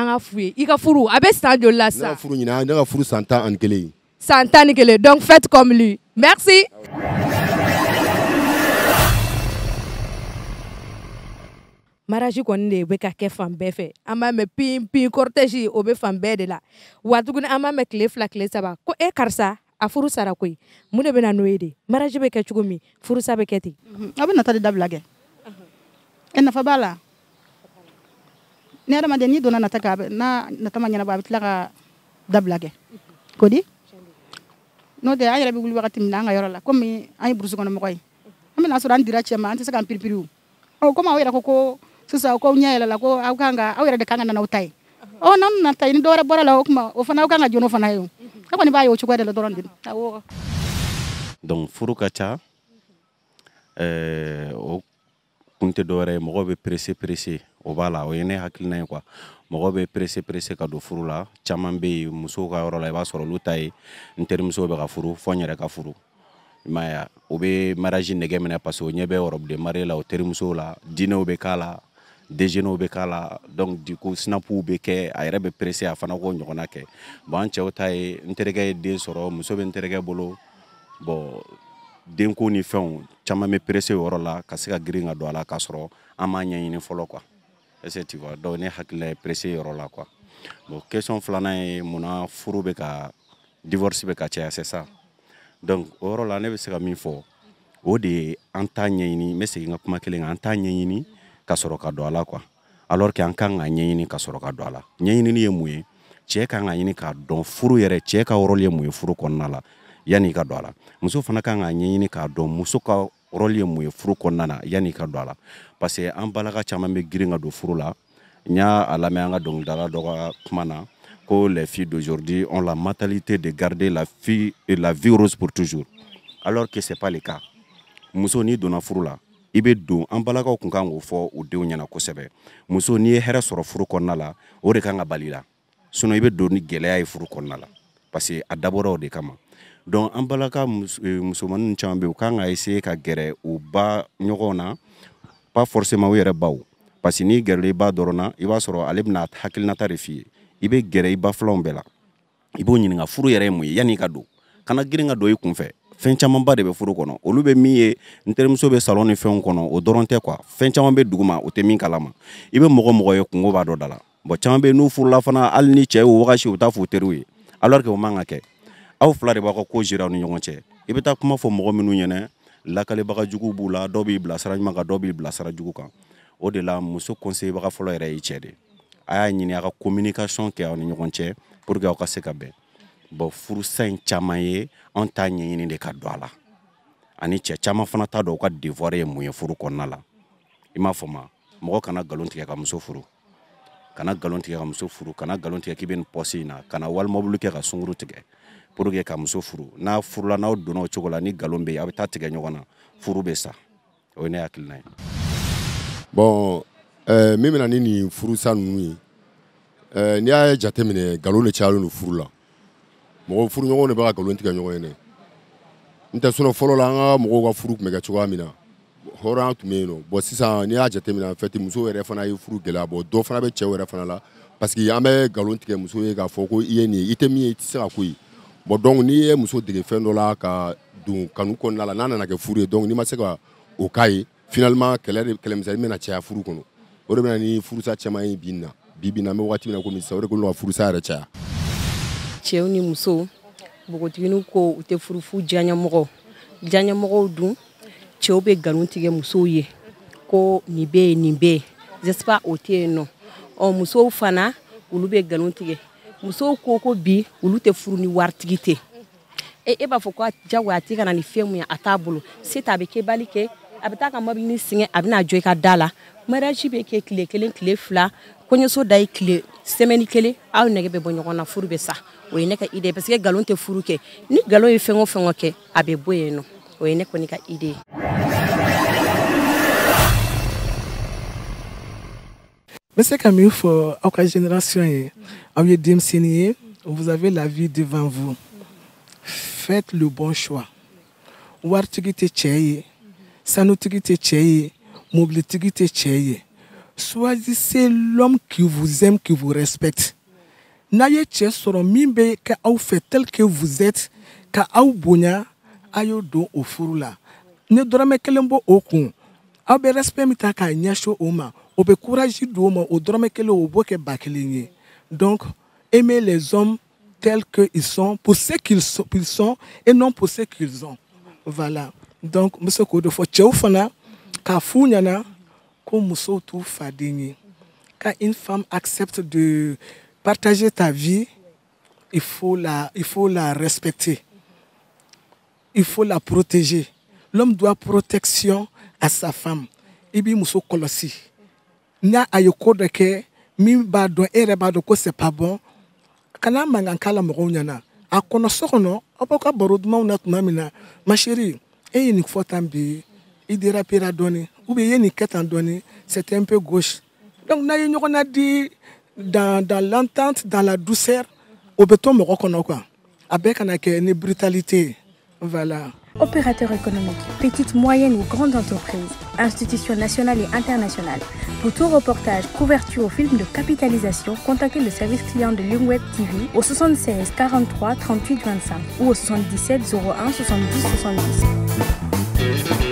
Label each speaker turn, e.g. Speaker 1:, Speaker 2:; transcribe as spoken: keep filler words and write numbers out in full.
Speaker 1: an ka fu ye i ka furu a bɛ san joli la sa?
Speaker 2: Ne ka furu ɲina ne ka furu san tan ani kelen.
Speaker 1: San tan ni kelen donc faites comme lui. Merci. Mariage kɔni de bɛ ka kɛ fan bɛɛ fɛ an b'a mɛn pin pin cortège o bɛ fan bɛɛ de la wa tuguni an b'a mɛn tile fila tile saba ko e karisa a furu sara koyi mun de bɛ na n'o ye de mariage bɛ kɛ cogo min furusa bɛ kɛ ten.
Speaker 3: A bɛ nata de dabila kɛ e nafa b'a la ni adamaden n'i donna nata kɛ n'a nata ma ɲɛnabɔ a bɛ tila ka dabila kɛ ko di n'o tɛ an yɛrɛ bɛ wuli wagati min na an ka yɔrɔ la komi an ye burusi kɔnɔ mɔgɔ ye an bɛna sɔrɔ an dira cɛ ma an tɛ se k'an piripiri o komi aw yɛrɛ ko ko sisan ko ɲɛ yɛlɛla ko aw kan ka aw yɛrɛ de kan ka na n'aw ta ye ɔ n'an nana ta ye ni dɔwɛrɛ bɔra la o kuma o fana aw kan ka jɔn o fana ye o ne kɔni b'a ye o cogoya de la dɔrɔn de awɔ.
Speaker 4: Donc furu ka ca ɛɛ o kun tɛ dɔwɛrɛ ye mɔgɔw bɛ pressé pressé o b'a la o ye ne hakilina ye quoi mɔgɔw bɛ pressé pressé ka don furu la caman bɛ yen musow ka yɔrɔ la i b'a sɔrɔ olu ta ye n terimusow bɛ ka furu fɔ n yɛrɛ ka furu i m'a ye o bɛ mariage nɛgɛ minɛ parce que o ɲɛ bɛ Europe de mariée la o terimusow la dinɛw bɛ k'a la déjeuner bɛ k'a la donc du coup snapuw bɛ kɛ a yɛrɛ bɛ pressé a fana k'o ɲɔgɔnna kɛ bon an cɛw ta ye n terikɛ ye den sɔrɔ muso bɛ n terikɛ bolo bon denko ni fɛnw caman bɛ pressé o yɔrɔ la ka se ka girin ka don a la k'a sɔrɔ an m'a ɲɛɲini fɔlɔ quoi est-ce que tu vois donc ne hakilila ye pressé yɔrɔ la quoi bon question filanan ye munna furu bɛ ka divorce bɛ ka caya c'est ça donc o yɔrɔ la ne bɛ se ka min fɔ o de ye an t'a ɲɛɲini n bɛ segin n ka kuma kelen kan an t'a ɲɛɲini ka sɔrɔ ka don a la quoi alors que an kan ka ɲɛɲini ka sɔrɔ ka don a la ɲɛɲini ye mun ye cɛ kan ka ɲini k'a dɔn furu yɛrɛ cɛ ka rôle ye mun ye furu kɔnɔna la yanni ka don a la muso fana kan ka ɲɛɲini k'a dɔn muso ka rôle ye mun ye furu kɔnɔna na yanni ka don a la parce que an balaka caman bɛ girin ka don furu la n y'a lamɛn an ka dɔnkilidala dɔ ka kuma na ko les filles d'aujourd'hui ont la mentalité de garder la fille et la vie rose pour toujours alors que c'est pas le cas muso n'i donna furu la i bɛ don an balakaw kun kan k'o fɔ u denw ɲɛna kosɛbɛ muso n'i ye hɛrɛ sɔrɔ furu kɔnɔna la o de kan ka bali la sinon i bɛ don ni gɛlɛya ye furu kɔnɔna la parce que a dabɔra o de kama donc an balaka musomaninw caman bɛ yen u kan ka essayer ka gɛrɛ u ba ɲɔgɔnw na pas forcément u yɛrɛ baw parce que n'i gɛrɛla i ba dɔrɔn na i b'a sɔrɔ ale bɛna hakilinata de f'i ye i bɛ gɛrɛ i ba filanw bɛɛ la i b'o ɲininka furu yɛrɛ ye mun ye yanni i ka don kana girin ka don i kunfɛ fɛn camanba de bɛ furu kɔnɔ olu bɛ min ye n terimuso bɛ salon ni fɛnw kɔnɔ o dɔrɔn tɛ quoi fɛn caman bɛ dugu ma o tɛ min kalama i bɛ mɔgɔ mɔgɔ ye kungo b'a dɔ da la bon caman bɛ yen n'u furula fana hali ni cɛ ye o wagati u t'a fɔ u teriw ye alors que o man ka kɛ aw fila de b'a ka ko jira aw ni ɲɔgɔn cɛ i bɛ taa kuma fɔ mɔgɔ minnu ɲɛna lakalibaga jugu b'u la dɔw b'i bila sira ɲuman kan dɔw b'i bila sira jugu kan o de la muso conseiller baga fɔlɔ yɛrɛ ye cɛ de a y'a ɲini a ka communication kɛ aw ni ɲɔgɔn cɛ pour que aw ka se ka bɛn bon furusa in caman ye an t'a ɲɛɲini de ka don a la ani cɛ caman fana t'a dɔn u ka devoir ye mun ye furu kɔnɔna la i m'a fɔ ma mɔgɔ kana nkalon tigɛ ka muso furu kana nkalon tigɛ ka muso furu kana nkalon tigɛ k'i bɛ nin poste in na kana walimabulu kɛ ka sunkuru tigɛ pour que ka muso furu n'a furula n'aw donna o cogo la ni nkalon bɛ yen a bɛ taa tigɛ ɲɔgɔn na furu bɛ sa o ye ne hakilina ye.
Speaker 2: Bon euh, min bɛna ni nin furusa ninnu ye euh, n'i y'a jateminɛ nkalon de cayalen don furu la mɔgɔ furuɲɔgɔnw de bɛ ka nkalon tigɛ ɲɔgɔn ye dɛ n tɛ sinɔn fɔlɔ la an ka mɔgɔw ka furu tun bɛ kɛ cogoya min na hɔrɔnya tun bɛ yen nɔ bon sisan n'i y'a jateminɛ en fait muso yɛrɛ fana ye furu gɛlɛya bon dɔ fana bɛ cɛw yɛrɛ fana la parce que an bɛ nkalon tigɛ muso ye k'a fɔ ko i ye nin ye i tɛ min ye i tɛ se ka ko ye bon donc n'i ye muso dege fɛn dɔ la ka don kanu kɔnɔna la n'a nana kɛ furu ye donc n'i ma se ka o k'a ye finalement kɛlɛ de kɛlɛmisɛnnin bɛna caya furu kɔnɔ o de bɛna ni furusa caman ye bi na bi bi na an bɛ waati min na komi sisan o de kɔni ka furusa yɛrɛ caya.
Speaker 5: Cɛw ni musow bogotigininw ko u tɛ furu fu diyaɲɛmɔgɔw diyaɲɛmɔgɔw dun cɛw bɛ nkalon tigɛ musow ye ko nin bɛ yen nin bɛ yen j'espère o tɛ yen nɔ ɔ musow fana olu bɛ nkalon tigɛ musow ko ko bi olu tɛ furu ni waritigi tɛ e e b'a fɔ ko jagoya a tɛ ka na ni fɛn mun ye a t'a bolo se t'a bɛ kɛbali kɛ a bɛ taa ka mobili ni sɛgɛn a bɛna jɔ i ka da la mariage bɛ kɛ tile kelen tile fila kɔɲɔso da ye tile semaine kelen aw nɛgɛ bɛ bɔ ɲɔgɔn na furu bɛ sa o ye ne ka idée parce que nkalon tɛ furu kɛ ni nkalon ye fɛn o fɛn o kɛ a bɛ bɔ yen nɔ o ye ne kɔni ka idée ye.
Speaker 6: Mais c'est comme il faut, à la génération, vous avez la vie devant vous. Faites le bon choix. Wartigite cheye, sanotigite cheye, mobilitite cheye. choisissez l'homme qui vous aime, qui vous respecte. N'ayez pas sur mimbe que vous faites tel que vous êtes, que vous bonya ayo do au furula. Ne dormez que l'embo au con. Vous be respect mita ka nyasho oma, vous be courage do oma, vous dormez que le obo ke bakelinye. Donc aimez les hommes tels qu'ils sont, pour ce qu'ils sont, sont et non pour ce qu'ils ont. Voilà. Donc monsieur Kodo fo tcheufana ka funyana ko muso tu fadini. Quand une femme accepte de partager ta vie, il faut la, il faut la respecter. Il faut la protéger. L'homme doit protection à sa femme. Ibi muso kolosi. Na ayoko de ke mi ba do ere ba do ko c'est pas bon. Kana mangankala mo nyana. A kono sokono opoka boroduma unat mamina. Ma chérie, et une fois tambi, il dérapera donné. Ou bien il y a une donné, c'était un peu gauche. Donc na yon a dit dans dans l'entente, dans la douceur, au béton me reconnaît quoi. Avec une brutalité. Voilà.
Speaker 7: Opérateurs économiques, petites, moyennes ou grandes entreprises, institutions nationales et internationales. Pour tout reportage, couverture ou film de capitalisation, contactez le service client de Lungweb T V au soixante-seize quarante-trois trente-huit vingt-cinq ou au soixante-dix-sept zéro un soixante-dix soixante-dix.